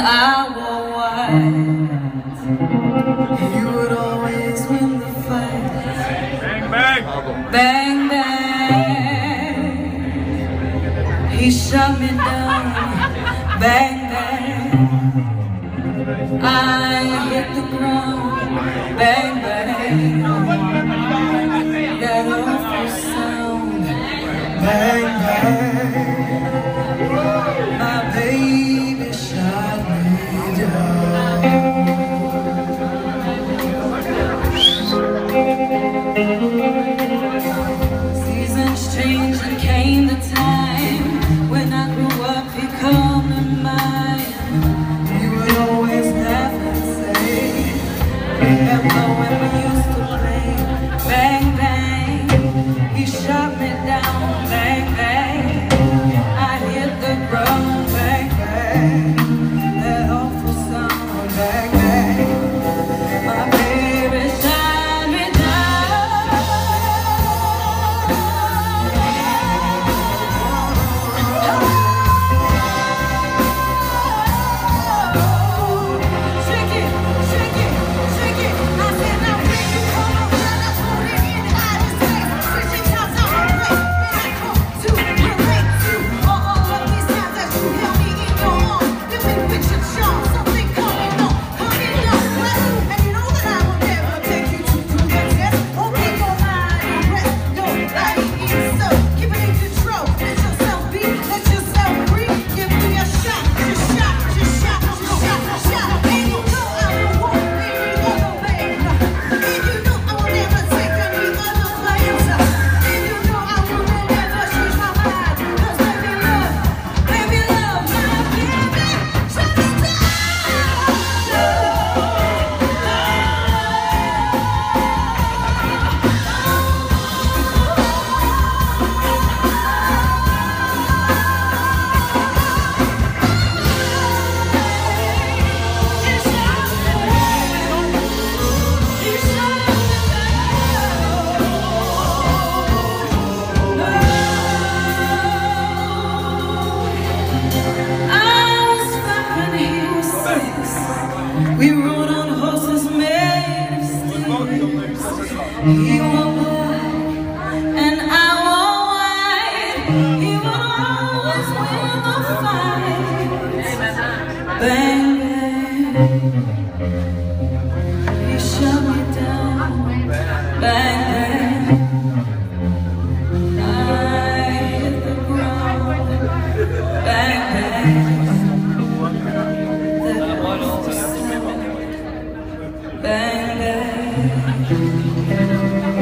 I wore white, he would always win the fight. Bang, bang! Bang, bang! He shot me down. Bang, bang! I hit the ground. Bang, bang! That awful sound. Bang, bang! My baby shot me down. Seasons changed and came the time when I grew up becoming mine. We would always laugh and say, remember when we used to play? Bang, bang, he shot me down. Bang, bang, I hit the ground. Bang, bang, that awful sound. Bang, bang, my baby shot me down. Shake it, shake it, shake it. I said now bring it, come on, girl, let's put it in outer space. Switching times on my way, and I come to relate to all of these times that you held me in your arms. Living with your charm, something coming on. And you know that I will never take you to do the test. Open your mind and rest your body is so. Keep it in control, let yourself be, let yourself breathe. Give me a shot, just shot, just shot, just shot, just shot. And you know I will walk any other way. And you know I will never take any other place. And you know I will never change my mind. 'Cause baby love, my baby, shut me down. We rode on horses made of steel. He wore black and I wore white. He would always win the fight. Bang, bang, he shut me down. Bang, bang, I hit the ground. Bang, bang. Bang, bang.